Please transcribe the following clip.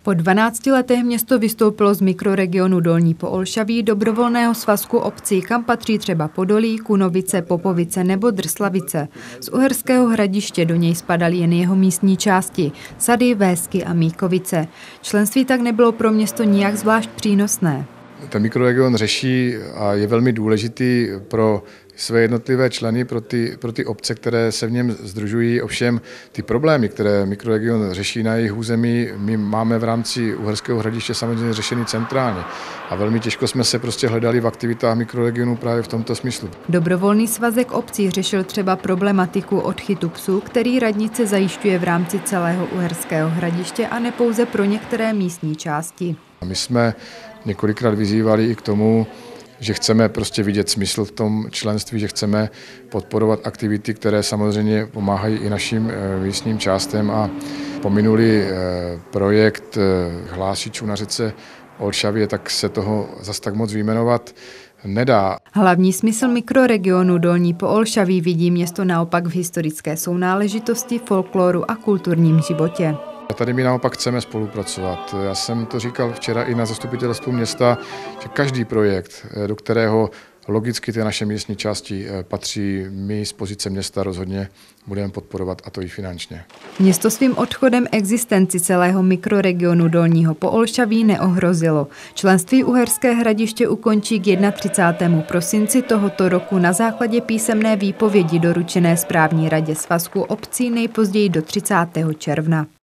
Po 12 letech město vystoupilo z mikroregionu Dolní Poolšaví, dobrovolného svazku obcí, kam patří třeba Podolí, Kunovice, Popovice nebo Drslavice. Z Uherského Hradiště do něj spadaly jen jeho místní části, Sady, Vésky a Míkovice. Členství tak nebylo pro město nijak zvlášť přínosné. Ten mikroregion řeší a je velmi důležitý pro své jednotlivé členy, pro ty obce, které se v něm sdružují. Ovšem ty problémy, které mikroregion řeší na jejich území, my máme v rámci Uherského Hradiště samozřejmě řešený centrálně. A velmi těžko jsme se prostě hledali v aktivitách mikroregionu právě v tomto smyslu. Dobrovolný svazek obcí řešil třeba problematiku odchytu psů, který radnice zajišťuje v rámci celého Uherského Hradiště a ne pouze pro některé místní části. My jsme několikrát vyzývali i k tomu, že chceme prostě vidět smysl v tom členství, že chceme podporovat aktivity, které samozřejmě pomáhají i našim místním částem a pominuli projekt hlásičů na řece Olšavě, tak se toho zas tak moc vyjmenovat nedá. Hlavní smysl mikroregionu Dolní Poolšaví vidí město naopak v historické sounáležitosti, folkloru a kulturním životě. A tady my naopak chceme spolupracovat. Já jsem to říkal včera i na zastupitelstvu města, že každý projekt, do kterého logicky ty naše místní části patří, my z pozice města rozhodně budeme podporovat, a to i finančně. Město svým odchodem existenci celého mikroregionu Dolního Poolšaví neohrozilo. Členství Uherské Hradiště ukončí k 31. prosinci tohoto roku na základě písemné výpovědi doručené správní radě svazku obcí nejpozději do 30. června.